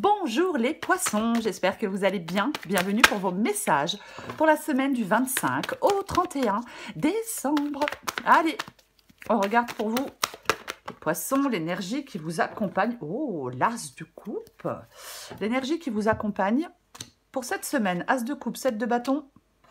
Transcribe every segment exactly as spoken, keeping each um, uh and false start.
Bonjour les poissons, j'espère que vous allez bien. Bienvenue pour vos messages pour la semaine du vingt-cinq au trente et un décembre. Allez, on regarde pour vous les poissons, l'énergie qui vous accompagne. Oh, l'as de coupe. L'énergie qui vous accompagne pour cette semaine. As de coupe, sept de bâton,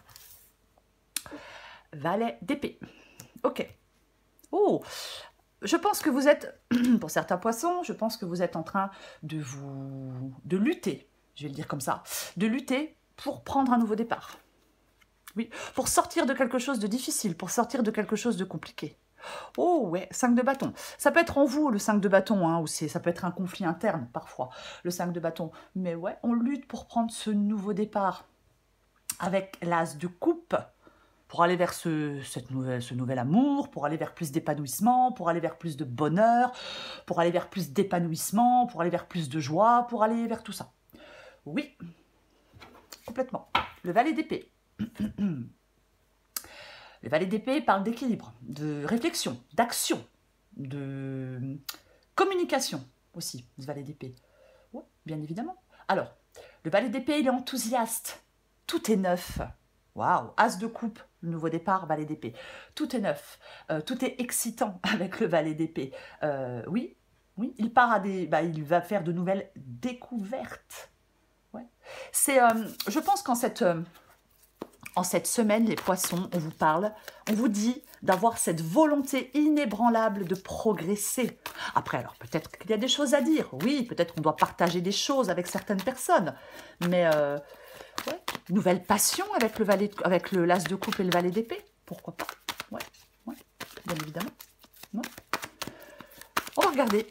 valet d'épée. Ok. Oh, je pense que vous êtes, pour certains poissons, je pense que vous êtes en train de vous, de lutter, je vais le dire comme ça, de lutter pour prendre un nouveau départ. Oui, pour sortir de quelque chose de difficile, pour sortir de quelque chose de compliqué. Oh ouais, cinq de bâton. Ça peut être en vous, le cinq de bâton, hein, ou ça peut être un conflit interne, parfois, le cinq de bâton. Mais ouais, on lutte pour prendre ce nouveau départ avec l'as de coupe, pour aller vers ce, cette nouvelle, ce nouvel amour, pour aller vers plus d'épanouissement, pour aller vers plus de bonheur, pour aller vers plus d'épanouissement, pour aller vers plus de joie, pour aller vers tout ça. Oui, complètement. Le valet d'épée. Le valet d'épée parle d'équilibre, de réflexion, d'action, de communication aussi, le valet d'épée. Oui, bien évidemment. Alors, le valet d'épée, il est enthousiaste. Tout est neuf. Waouh, as de coupe, le nouveau départ, valet d'épée. Tout est neuf, euh, tout est excitant avec le valet d'épée. Euh, oui, oui, il part à des, bah, il va faire de nouvelles découvertes. Ouais. C'est, euh, je pense qu'en cette, euh, en cette semaine, les poissons, on vous parle, on vous dit d'avoir cette volonté inébranlable de progresser. Après, alors peut-être qu'il y a des choses à dire. Oui, peut-être qu'on doit partager des choses avec certaines personnes, mais euh, ouais. Nouvelle passion avec le valet, avec le l'as de coupe et le valet d'épée. Pourquoi pas? Ouais, ouais, bien évidemment. Ouais. On va regarder.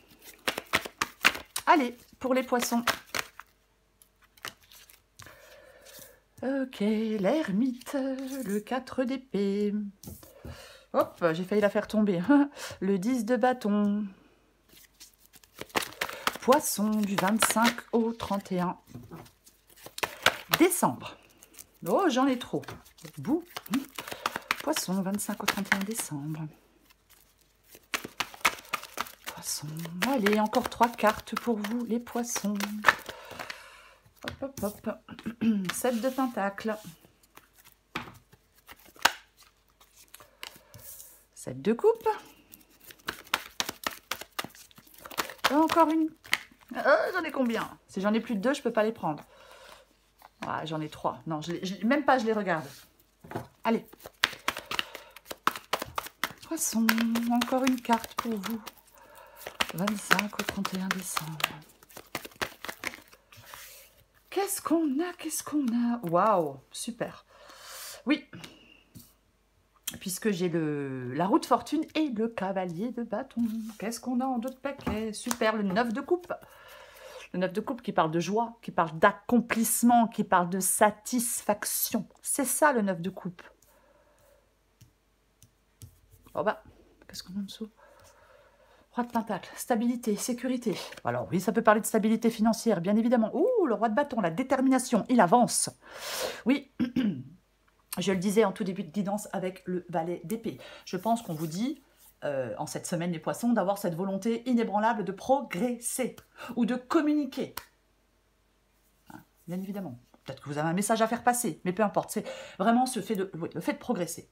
Allez, pour les poissons. Ok, l'ermite, le quatre d'épée. Hop, j'ai failli la faire tomber. Le dix de bâton. Poisson du vingt-cinq au trente et un décembre. Oh, j'en ai trop. Bout. Poisson, vingt-cinq au trente et un décembre. Poisson. Allez, encore trois cartes pour vous, les poissons. Hop, hop, hop. sept de pentacle. sept de coupe. Et encore une. Euh, j'en ai combien? Si j'en ai plus de deux, je ne peux pas les prendre. Ah, j'en ai trois. Non, je les, je, même pas, je les regarde. Allez. Poisson, encore une carte pour vous. vingt-cinq au trente et un décembre. Qu'est-ce qu'on a? Qu'est-ce qu'on a? Waouh, super. Oui. Puisque j'ai le la roue de fortune et le cavalier de bâton. Qu'est-ce qu'on a en d'autres paquets? Super, le neuf de coupe. Le neuf de coupe qui parle de joie, qui parle d'accomplissement, qui parle de satisfaction. C'est ça le neuf de coupe. Oh bah, qu'est-ce qu'on a en dessous? Roi de pentacle, stabilité, sécurité. Alors oui, ça peut parler de stabilité financière, bien évidemment. Ouh, le roi de bâton, la détermination, il avance. Oui, je le disais en tout début de guidance avec le valet d'épée. Je pense qu'on vous dit... Euh, en cette semaine les poissons, d'avoir cette volonté inébranlable de progresser ou de communiquer. Hein, bien évidemment. Peut-être que vous avez un message à faire passer, mais peu importe. C'est vraiment ce fait de, oui, le fait de progresser.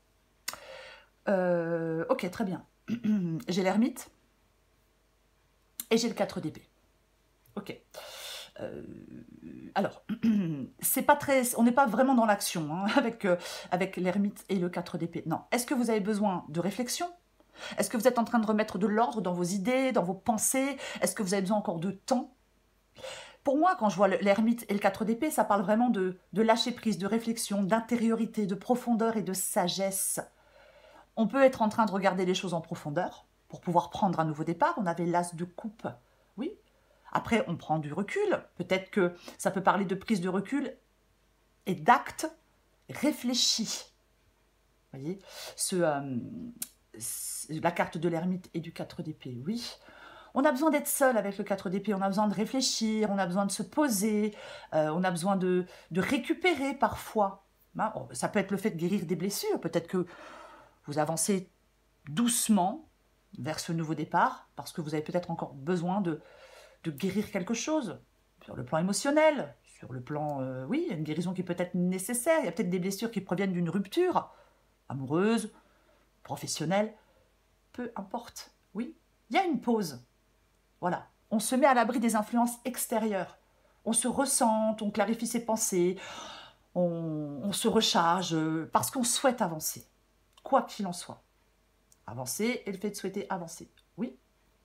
Euh, ok, très bien. J'ai l'ermite et j'ai le quatre d'épée. Ok. Euh, alors, c'est pas très, on n'est pas vraiment dans l'action hein, avec, euh, avec l'ermite et le quatre d'épée. Non. Est-ce que vous avez besoin de réflexion? Est-ce que vous êtes en train de remettre de l'ordre dans vos idées, dans vos pensées? Est-ce que vous avez besoin encore de temps? Pour moi, quand je vois l'ermite et le quatre d'épée, ça parle vraiment de, de lâcher prise, de réflexion, d'intériorité, de profondeur et de sagesse. On peut être en train de regarder les choses en profondeur pour pouvoir prendre un nouveau départ. On avait l'as de coupe, oui. Après, on prend du recul. Peut-être que ça peut parler de prise de recul et d'actes réfléchis. Vous voyez, ce... Euh, la carte de l'ermite et du quatre d'épée, oui. On a besoin d'être seul avec le quatre d'épée, on a besoin de réfléchir, on a besoin de se poser, euh, on a besoin de, de récupérer parfois. Hein, ça peut être le fait de guérir des blessures, peut-être que vous avancez doucement vers ce nouveau départ, parce que vous avez peut-être encore besoin de, de guérir quelque chose. sur le plan émotionnel, sur le plan, euh, oui, il y a une guérison qui peut être nécessaire, il y a peut-être des blessures qui proviennent d'une rupture, amoureuse, professionnelle, peu importe, oui, il y a une pause, voilà, on se met à l'abri des influences extérieures, on se ressente, on clarifie ses pensées, on, on se recharge, euh, parce qu'on souhaite avancer, quoi qu'il en soit. Avancer et le fait de souhaiter avancer, oui.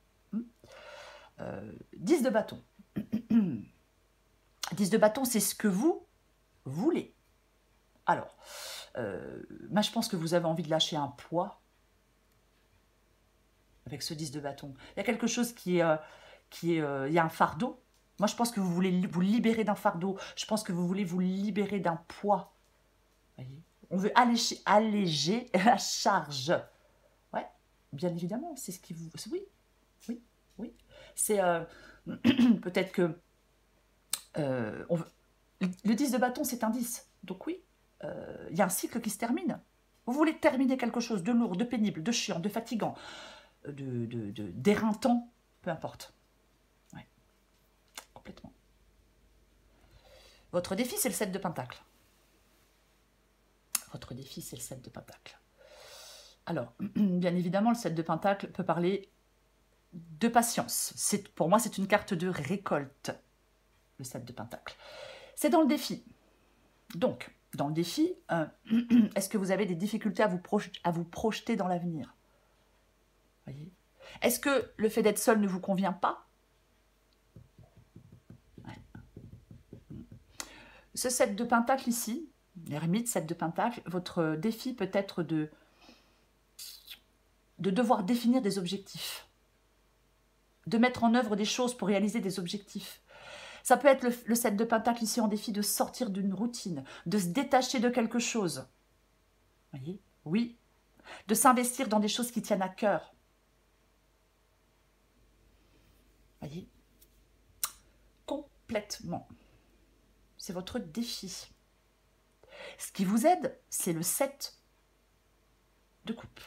Euh, dix de bâton. dix de bâton, c'est ce que vous voulez. Alors, euh, moi je pense que vous avez envie de lâcher un poids avec ce dix de bâton. Il y a quelque chose qui est... Euh, qui est euh, il y a un fardeau. Moi je pense que vous voulez vous libérer d'un fardeau. Je pense que vous voulez vous libérer d'un poids. Voyez, on veut alléger, alléger la charge. Ouais, bien évidemment, c'est ce qui vous... Oui, oui, oui. C'est... Euh, peut-être que... Euh, on veut, le dix de bâton, c'est un dix. Donc oui, il euh, y a un cycle qui se termine. Vous voulez terminer quelque chose de lourd, de pénible, de chiant, de fatigant, de, de, de, d'éreintant, peu importe. Ouais, complètement. Votre défi, c'est le sept de pentacle. Votre défi, c'est le sept de pentacle. Alors, bien évidemment, le sept de pentacle peut parler de patience. Pour moi, c'est une carte de récolte, le sept de pentacle. C'est dans le défi. Donc, dans le défi, euh, est-ce que vous avez des difficultés à vous, à vous projeter dans l'avenir? Voyez? Est-ce que le fait d'être seul ne vous convient pas? Ouais. Ce sept de pentacle ici, l'ermite, sept de pentacle, votre défi peut être de, de devoir définir des objectifs, de mettre en œuvre des choses pour réaliser des objectifs. Ça peut être le, le sept de pentacle ici en défi de sortir d'une routine, de se détacher de quelque chose. Voyez? Oui. De s'investir dans des choses qui tiennent à cœur. Voyez? Complètement. C'est votre défi. Ce qui vous aide, c'est le sept de coupe.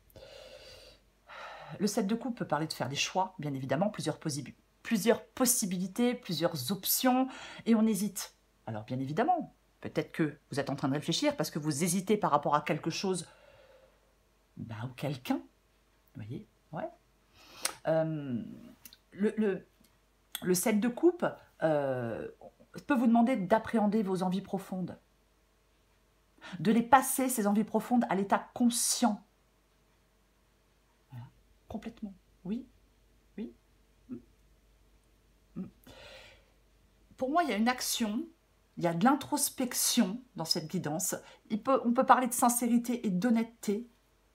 Le sept de coupe peut parler de faire des choix, bien évidemment, plusieurs possibilités. Plusieurs possibilités, plusieurs options, et on hésite. Alors bien évidemment, peut-être que vous êtes en train de réfléchir parce que vous hésitez par rapport à quelque chose, ben, ou quelqu'un, vous voyez, ouais. Euh, le, le, le sept de coupe euh, peut vous demander d'appréhender vos envies profondes, de les passer, ces envies profondes, à l'état conscient. Voilà. Complètement, oui. Pour moi, il y a une action, il y a de l'introspection dans cette guidance. Il peut, on peut parler de sincérité et d'honnêteté.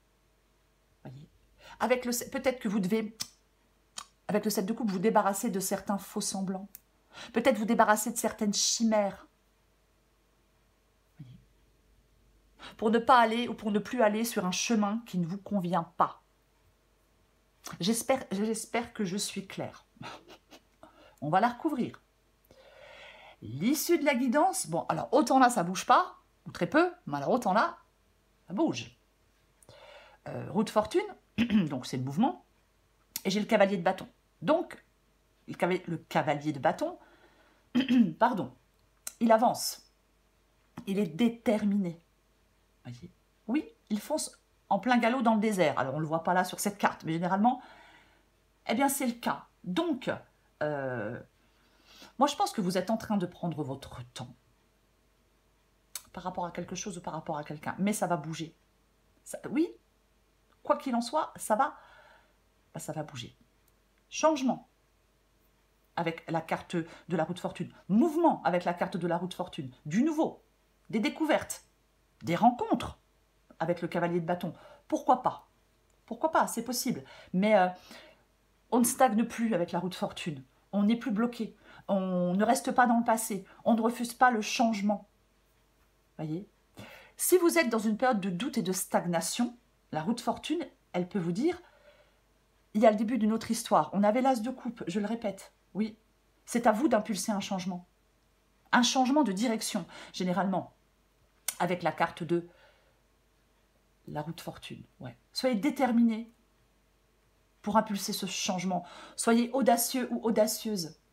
Avec le, peut-être que vous devez, avec le sept de coupe, vous débarrasser de certains faux semblants. Peut-être vous débarrasser de certaines chimères. Voyez. Pour ne pas aller ou pour ne plus aller sur un chemin qui ne vous convient pas. J'espère, j'espère que je suis claire. On va la recouvrir. L'issue de la guidance, bon, alors autant là, ça bouge pas, ou très peu, mais alors autant là, ça bouge. Euh, roue de fortune, donc c'est le mouvement, et j'ai le cavalier de bâton. Donc, le cavalier, le cavalier de bâton, pardon, il avance, il est déterminé. Voyez, oui, il fonce en plein galop dans le désert. Alors, on ne le voit pas là sur cette carte, mais généralement, eh bien, c'est le cas. Donc, euh, moi, je pense que vous êtes en train de prendre votre temps par rapport à quelque chose ou par rapport à quelqu'un. Mais ça va bouger. Ça, oui, quoi qu'il en soit, ça va, bah, ça va bouger. Changement avec la carte de la roue de fortune. Mouvement avec la carte de la roue de fortune. Du nouveau, des découvertes, des rencontres avec le cavalier de bâton. Pourquoi pas? Pourquoi pas? C'est possible. Mais euh, on ne stagne plus avec la roue de fortune. On n'est plus bloqué. On ne reste pas dans le passé. On ne refuse pas le changement. Voyez? Si vous êtes dans une période de doute et de stagnation, la roue de fortune, elle peut vous dire, il y a le début d'une autre histoire. On avait l'as de coupe, je le répète. Oui, c'est à vous d'impulser un changement. Un changement de direction, généralement, avec la carte de la roue de fortune. Ouais. Soyez déterminés pour impulser ce changement. Soyez audacieux ou audacieuse.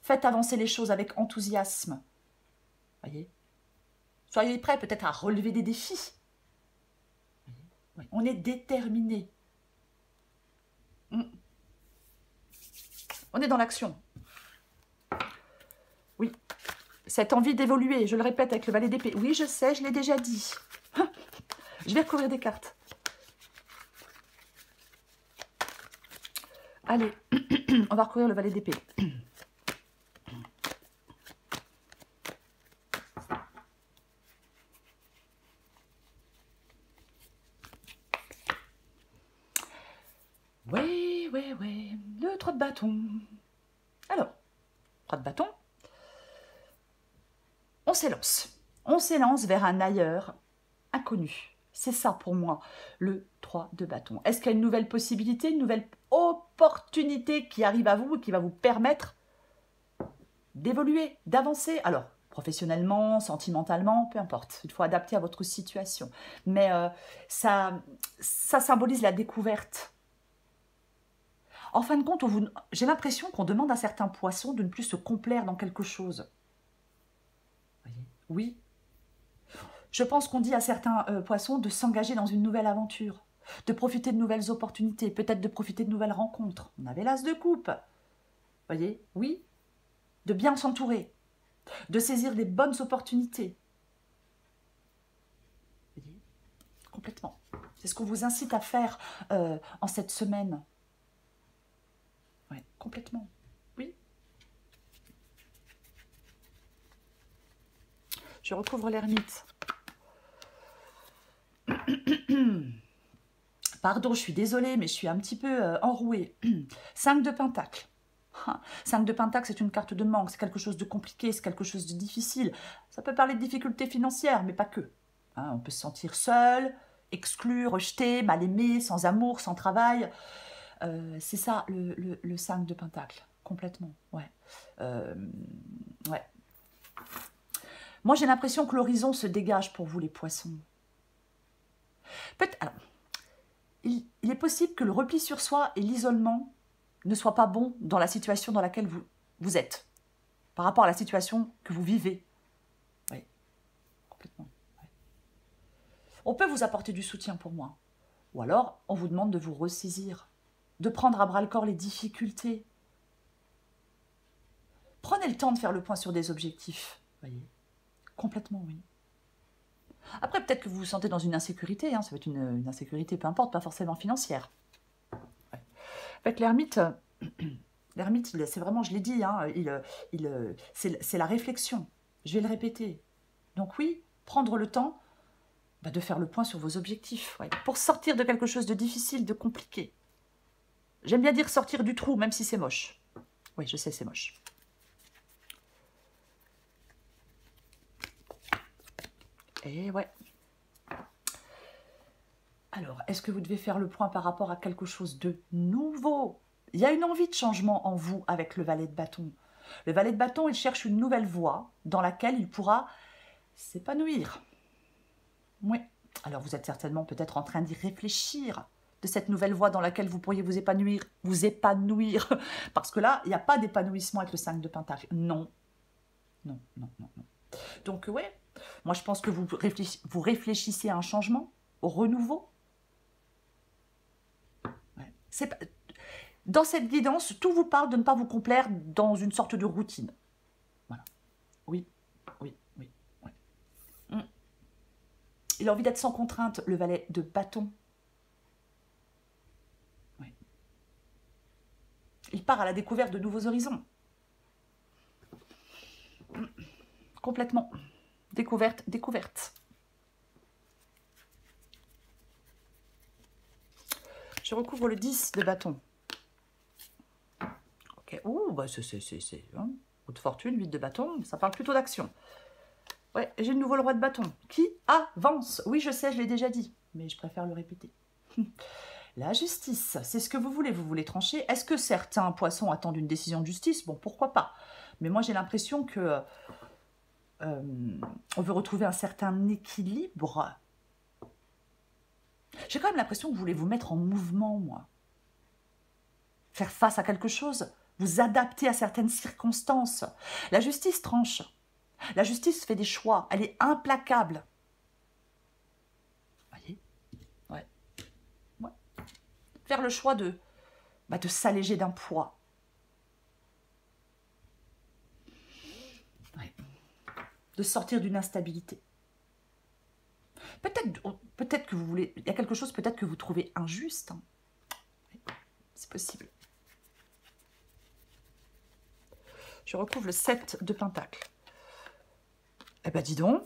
Faites avancer les choses avec enthousiasme. Voyez? Soyez prêts peut-être à relever des défis. Oui, on est déterminé. Mm. On est dans l'action. Oui. Cette envie d'évoluer, je le répète avec le valet d'épée. Oui, je sais, je l'ai déjà dit. Je vais recouvrir des cartes. Allez, on va recouvrir le valet d'épée. Oui, oui, oui. Le trois de bâton. Alors, trois de bâton. On s'élance. On s'élance vers un ailleurs inconnu. C'est ça pour moi, le trois de bâton. Est-ce qu'il y a une nouvelle possibilité, une nouvelle opportunité qui arrive à vous et qui va vous permettre d'évoluer, d'avancer? Alors, professionnellement, sentimentalement, peu importe. Il faut adapter à votre situation. Mais euh, ça, ça symbolise la découverte. En fin de compte, j'ai l'impression qu'on demande à certains poissons de ne plus se complaire dans quelque chose. Voyez? Oui. Je pense qu'on dit à certains euh, poissons de s'engager dans une nouvelle aventure, de profiter de nouvelles opportunités, peut-être de profiter de nouvelles rencontres. On avait l'as de coupe. Voyez? Oui. De bien s'entourer, de saisir des bonnes opportunités. Voyez? Complètement. C'est ce qu'on vous incite à faire euh, en cette semaine. Oui, complètement. Oui. Je recouvre l'ermite. Pardon, je suis désolée, mais je suis un petit peu euh, enrouée. cinq de Pentacle. cinq de Pentacle, c'est une carte de manque, c'est quelque chose de compliqué, c'est quelque chose de difficile. Ça peut parler de difficultés financières, mais pas que. Hein, on peut se sentir seul, exclu, rejeté, mal aimé, sans amour, sans travail. Euh, c'est ça, le, le, le cinq de Pentacle, complètement. Ouais. Euh, ouais. Moi, j'ai l'impression que l'horizon se dégage pour vous, les poissons. Peut-être, alors, il, il est possible que le repli sur soi et l'isolement ne soient pas bons dans la situation dans laquelle vous, vous êtes, par rapport à la situation que vous vivez. Oui, complètement. Ouais. On peut vous apporter du soutien pour moi. Ou alors, on vous demande de vous ressaisir, de prendre à bras-le-corps les difficultés. Prenez le temps de faire le point sur des objectifs. Voyez, complètement, oui. Après, peut-être que vous vous sentez dans une insécurité, hein, ça peut être une, une insécurité, peu importe, pas forcément financière. Ouais. Avec l'ermite, l'ermite, c'est vraiment, je l'ai dit, hein, il, il, c'est la réflexion. Je vais le répéter. Donc oui, prendre le temps bah, de faire le point sur vos objectifs, ouais, pour sortir de quelque chose de difficile, de compliqué. J'aime bien dire sortir du trou, même si c'est moche. Oui, je sais, c'est moche. Et ouais. Alors, est-ce que vous devez faire le point par rapport à quelque chose de nouveau? Il y a une envie de changement en vous avec le valet de bâton. Le valet de bâton, il cherche une nouvelle voie dans laquelle il pourra s'épanouir. Oui. Alors, vous êtes certainement peut-être en train d'y réfléchir, de cette nouvelle voie dans laquelle vous pourriez vous épanouir. Vous épanouir. Parce que là, il n'y a pas d'épanouissement avec le cinq de Pentacle. Non. Non, non, non, non. Donc, oui. Moi, je pense que vous, réfléch vous réfléchissez à un changement, au renouveau. Ouais. C'est pas... Dans cette guidance, tout vous parle de ne pas vous complaire dans une sorte de routine. Voilà. Oui, oui, oui. oui. Mmh. Il a envie d'être sans contrainte, le valet de bâton. Oui. Il part à la découverte de nouveaux horizons. Mmh. Complètement. Découverte, découverte. Je recouvre le dix de bâton. Ok. Ouh, bah c'est... Hein, coup de fortune, huit de bâton, ça parle plutôt d'action. Ouais, j'ai le nouveau le roi de bâton. Qui avance? Oui, je sais, je l'ai déjà dit, mais je préfère le répéter. La justice, c'est ce que vous voulez. Vous voulez trancher. Est-ce que certains poissons attendent une décision de justice? Bon, pourquoi pas. Mais moi, j'ai l'impression que... Euh, on veut retrouver un certain équilibre. J'ai quand même l'impression que vous voulez vous mettre en mouvement, moi. Faire face à quelque chose, vous adapter à certaines circonstances. La justice tranche. La justice fait des choix. Elle est implacable. Vous voyez? Ouais. Ouais. Faire le choix de, bah, de s'alléger d'un poids. Ouais. De sortir d'une instabilité. Peut-être peut-être que vous voulez... Il y a quelque chose peut-être que vous trouvez injuste. Hein. C'est possible. Je recouvre le sept de Pentacles. Eh ben, dis donc.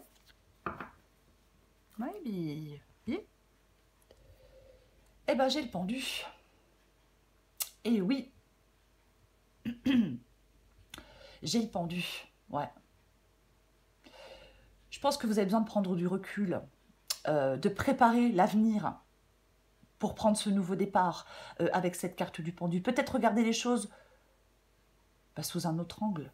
Oui, bien. Eh ben, j'ai le pendu. Et oui. J'ai le pendu. Ouais. Je pense que vous avez besoin de prendre du recul, euh, de préparer l'avenir pour prendre ce nouveau départ euh, avec cette carte du pendu. Peut-être regarder les choses bah, sous un autre angle.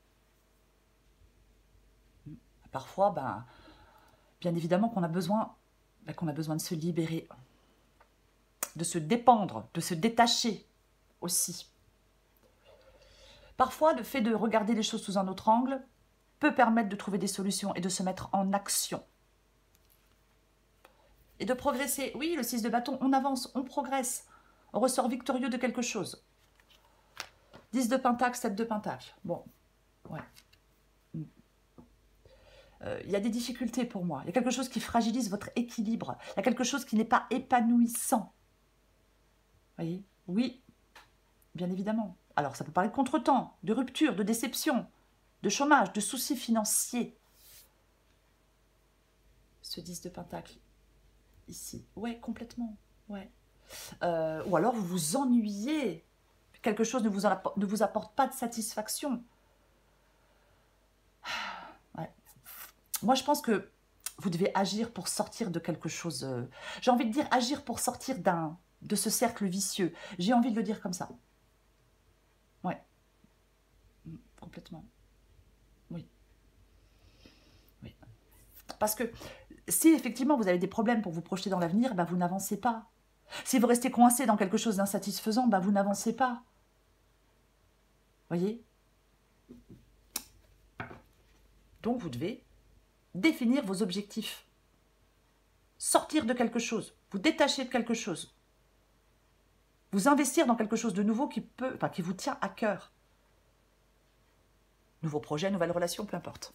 Parfois, ben, bien évidemment qu'on a besoin, ben, qu'on a besoin de se libérer, de se dépendre, de se détacher aussi. Parfois, le fait de regarder les choses sous un autre angle peut permettre de trouver des solutions et de se mettre en action. Et de progresser. Oui, le six de bâton, on avance, on progresse. On ressort victorieux de quelque chose. dix de Pentacle, sept de Pentacle. Bon, ouais. Euh, il y a des difficultés pour moi. Il y a quelque chose qui fragilise votre équilibre. Il y a quelque chose qui n'est pas épanouissant. Vous voyez? Oui, bien évidemment. Alors, ça peut parler de contretemps, de rupture, de déception, de chômage, de soucis financiers. Ce dix de Pentacle, ici. Ouais, complètement. Ouais. Euh, ou alors, vous vous ennuyez. Quelque chose ne vous, apporte, ne vous apporte pas de satisfaction. Ouais. Moi, je pense que vous devez agir pour sortir de quelque chose. Euh, J'ai envie de dire agir pour sortir d'un de ce cercle vicieux. J'ai envie de le dire comme ça. Ouais. Complètement. Oui. Oui. Parce que si effectivement vous avez des problèmes pour vous projeter dans l'avenir, ben vous n'avancez pas. Si vous restez coincé dans quelque chose d'insatisfaisant, ben vous n'avancez pas. Voyez? Donc vous devez définir vos objectifs. Sortir de quelque chose. Vous détacher de quelque chose. Vous investir dans quelque chose de nouveau qui peut, enfin, qui vous tient à cœur. Nouveau projet, nouvelle relation, peu importe.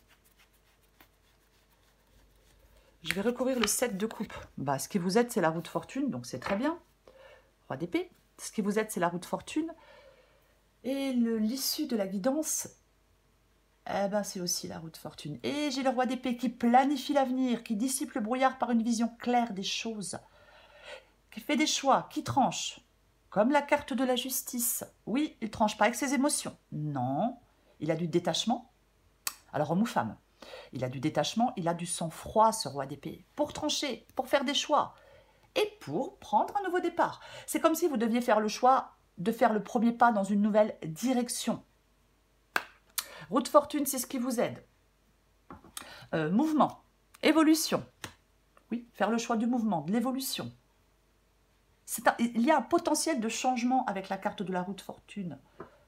Je vais recouvrir le sept de coupe. Bah, ce qui vous aide, c'est la roue de fortune, donc c'est très bien. Roi d'épée. Ce qui vous aide, c'est la roue de fortune. Et l'issue de la guidance, eh ben, c'est aussi la roue de fortune. Et j'ai le roi d'épée qui planifie l'avenir, qui dissipe le brouillard par une vision claire des choses, qui fait des choix, qui tranche. Comme la carte de la justice. Oui, il ne tranche pas avec ses émotions. Non, il a du détachement. Alors, homme ou femme, il a du détachement, il a du sang-froid, ce roi d'épée, pour trancher, pour faire des choix et pour prendre un nouveau départ. C'est comme si vous deviez faire le choix de faire le premier pas dans une nouvelle direction. Roue de fortune, c'est ce qui vous aide. Euh, mouvement, évolution. Oui, faire le choix du mouvement, de l'évolution. Il y a un potentiel de changement avec la carte de la roue de fortune.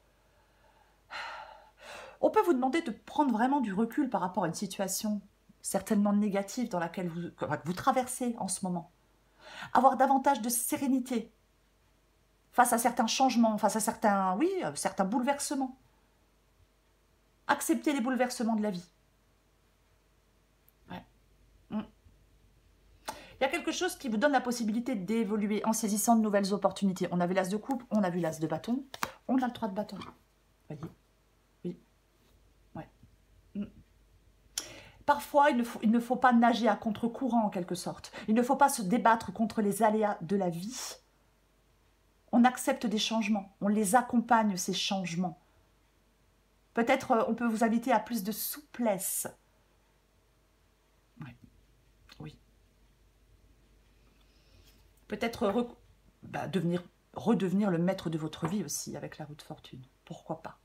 On peut vous demander de prendre vraiment du recul par rapport à une situation certainement négative dans laquelle vous, que vous traversez en ce moment. Avoir davantage de sérénité face à certains changements, face à certains, oui, certains bouleversements. Accepter les bouleversements de la vie. Ouais. Mm. Il y a quelque chose qui vous donne la possibilité d'évoluer en saisissant de nouvelles opportunités. On a vu l'as de coupe, on a vu l'as de bâton, on a le trois de bâton. Voyez? Oui. Ouais. Mm. Parfois, il ne, faut, il ne faut pas nager à contre-courant en quelque sorte. Il ne faut pas se débattre contre les aléas de la vie. On accepte des changements, on les accompagne, ces changements. Peut-être euh, on peut vous inviter à plus de souplesse. Ouais. Oui. Peut-être re... bah, devenir, redevenir le maître de votre vie aussi avec la roue de fortune. Pourquoi pas?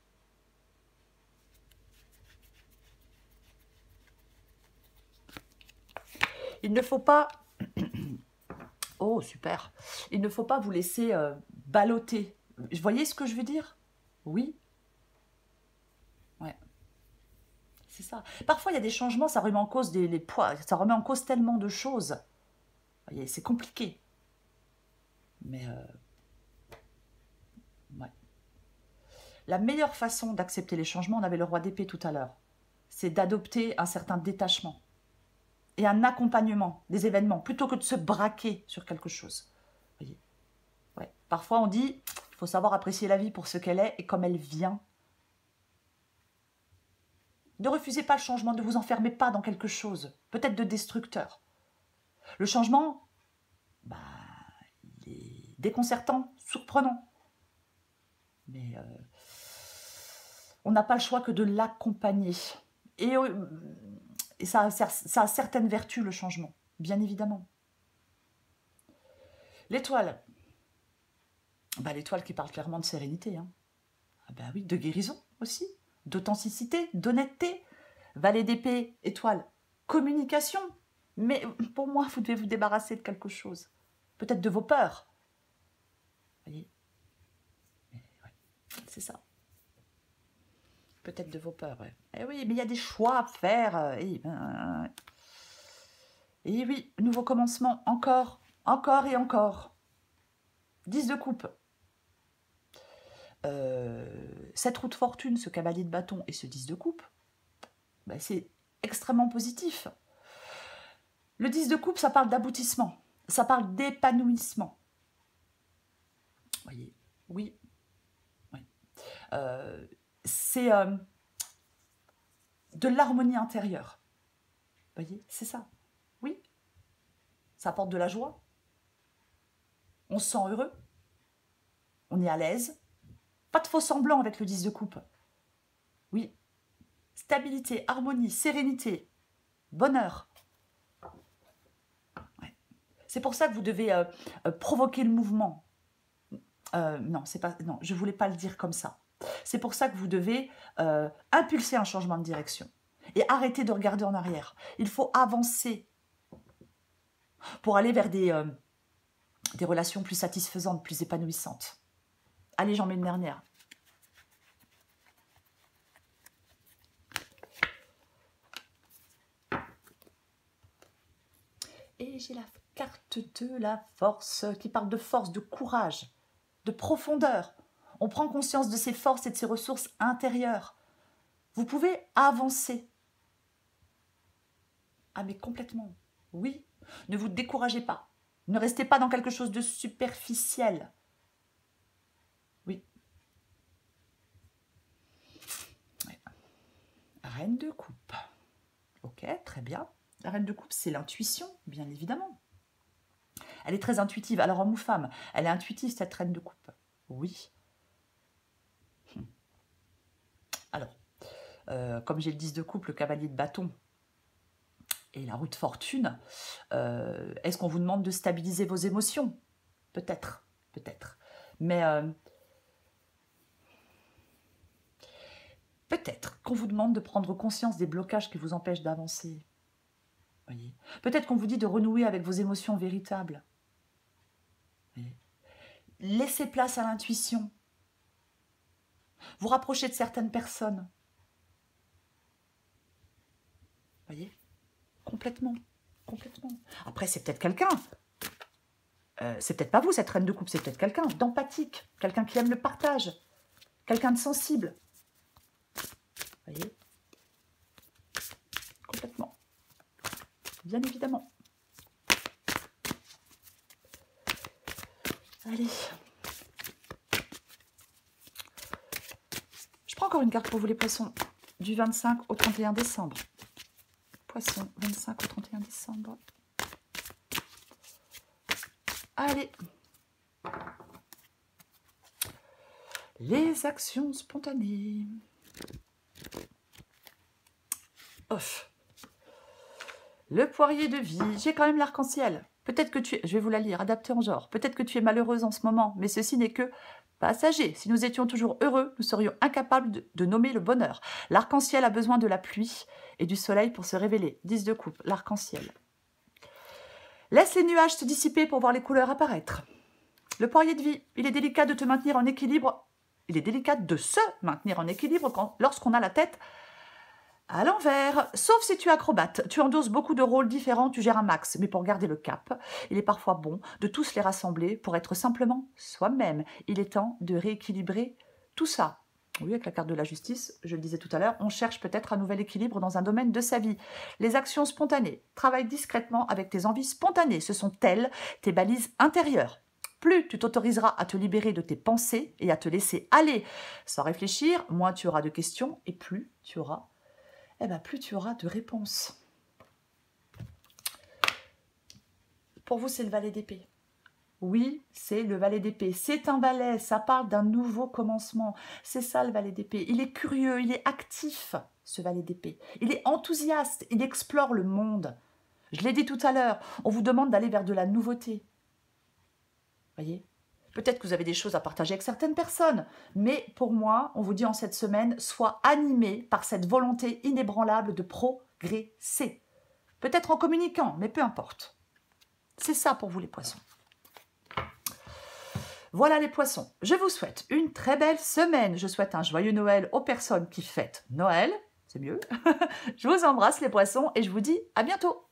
Il ne faut pas... Oh, super. Il ne faut pas vous laisser euh, balloter. Vous voyez ce que je veux dire? Oui, ça. Parfois, il y a des changements, ça remet en cause des, les poids, ça remet en cause tellement de choses. Vous voyez, c'est compliqué. Mais, euh, ouais. La meilleure façon d'accepter les changements, on avait le roi d'épée tout à l'heure, c'est d'adopter un certain détachement et un accompagnement des événements, plutôt que de se braquer sur quelque chose. Vous voyez, ouais. Parfois, on dit, il faut savoir apprécier la vie pour ce qu'elle est et comme elle vient. Ne refusez pas le changement, ne vous enfermez pas dans quelque chose, peut-être de destructeur. Le changement, bah, il est déconcertant, surprenant. Mais euh, on n'a pas le choix que de l'accompagner. Et, euh, et ça, a, ça a certaines vertus, le changement, bien évidemment. L'étoile. Bah, l'étoile qui parle clairement de sérénité. Hein. Ah bah oui, de guérison aussi, d'authenticité, d'honnêteté. Valet d'épée, étoile, communication. Mais pour moi, vous devez vous débarrasser de quelque chose. Peut-être de vos peurs. Vous voyez, ouais, c'est ça. Peut-être de vos peurs, ouais. Eh oui, mais il y a des choix à faire. Et, ben, et oui, nouveau commencement, encore, encore et encore. dix de coupe. Euh, cette roue de fortune, ce cavalier de bâton et ce dix de coupe, ben c'est extrêmement positif. Le dix de coupe, ça parle d'aboutissement, ça parle d'épanouissement. Vous voyez, oui. oui. Euh, c'est euh, de l'harmonie intérieure. Vous voyez, c'est ça. Oui. Ça apporte de la joie. On se sent heureux. On est à l'aise. Pas de faux semblants avec le dix de coupe. Oui. Stabilité, harmonie, sérénité, bonheur. Ouais. C'est pour ça que vous devez euh, euh, provoquer le mouvement. Euh, non, c'est pas, non, je ne voulais pas le dire comme ça. C'est pour ça que vous devez euh, impulser un changement de direction et arrêter de regarder en arrière. Il faut avancer pour aller vers des, euh, des relations plus satisfaisantes, plus épanouissantes. Allez, j'en mets une dernière. Et j'ai la carte de la force qui parle de force, de courage, de profondeur. On prend conscience de ses forces et de ses ressources intérieures. Vous pouvez avancer. Ah mais complètement, oui. Ne vous découragez pas. Ne restez pas dans quelque chose de superficiel. Oui. Ouais. Reine de coupe. Ok, très bien. La reine de coupe, c'est l'intuition, bien évidemment. Elle est très intuitive. Alors, homme ou femme, elle est intuitive, cette reine de coupe. Oui. Alors, euh, comme j'ai le dix de coupe, le cavalier de bâton et la roue de fortune, euh, est-ce qu'on vous demande de stabiliser vos émotions? Peut-être, peut-être. Mais euh, peut-être qu'on vous demande de prendre conscience des blocages qui vous empêchent d'avancer. Voyez. Peut-être qu'on vous dit de renouer avec vos émotions véritables. Voyez. Laissez place à l'intuition. Vous rapprochez de certaines personnes. Voyez. Complètement. Complètement. Après, c'est peut-être quelqu'un. Euh, c'est peut-être pas vous, cette reine de coupe. C'est peut-être quelqu'un d'empathique. Quelqu'un qui aime le partage. Quelqu'un de sensible. Voyez. Complètement. Bien évidemment. Allez. Je prends encore une carte pour vous les poissons. Du vingt-cinq au trente et un décembre. Poissons, vingt-cinq au trente et un décembre. Allez. Les actions spontanées. Off. Le poirier de vie. J'ai quand même l'arc-en-ciel. Peut-être que tu es, je vais vous la lire, adaptée en genre. Peut-être que tu es malheureuse en ce moment, mais ceci n'est que passager. Si nous étions toujours heureux, nous serions incapables de, de nommer le bonheur. L'arc-en-ciel a besoin de la pluie et du soleil pour se révéler. dix de coupe, l'arc-en-ciel. Laisse les nuages se dissiper pour voir les couleurs apparaître. Le poirier de vie, il est délicat de te maintenir en équilibre. Il est délicat de se maintenir en équilibre quand, lorsqu'on a la tête À l'envers, sauf si tu es acrobate, tu endosses beaucoup de rôles différents, tu gères un max, mais pour garder le cap, il est parfois bon de tous les rassembler pour être simplement soi-même. Il est temps de rééquilibrer tout ça. Oui, avec la carte de la justice, je le disais tout à l'heure, on cherche peut-être un nouvel équilibre dans un domaine de sa vie. Les actions spontanées, travaille discrètement avec tes envies spontanées, ce sont elles tes balises intérieures. Plus tu t'autoriseras à te libérer de tes pensées et à te laisser aller sans réfléchir, moins tu auras de questions et plus tu auras eh bien, plus tu auras de réponses. Pour vous, c'est le valet d'épée. Oui, c'est le valet d'épée. C'est un valet, ça parle d'un nouveau commencement. C'est ça le valet d'épée. Il est curieux, il est actif, ce valet d'épée. Il est enthousiaste, il explore le monde. Je l'ai dit tout à l'heure, on vous demande d'aller vers de la nouveauté. Voyez ? Peut-être que vous avez des choses à partager avec certaines personnes, mais pour moi, on vous dit en cette semaine, sois animé par cette volonté inébranlable de progresser. Peut-être en communiquant, mais peu importe. C'est ça pour vous les poissons. Voilà les poissons. Je vous souhaite une très belle semaine. Je souhaite un joyeux Noël aux personnes qui fêtent Noël. C'est mieux. Je vous embrasse les poissons et je vous dis à bientôt.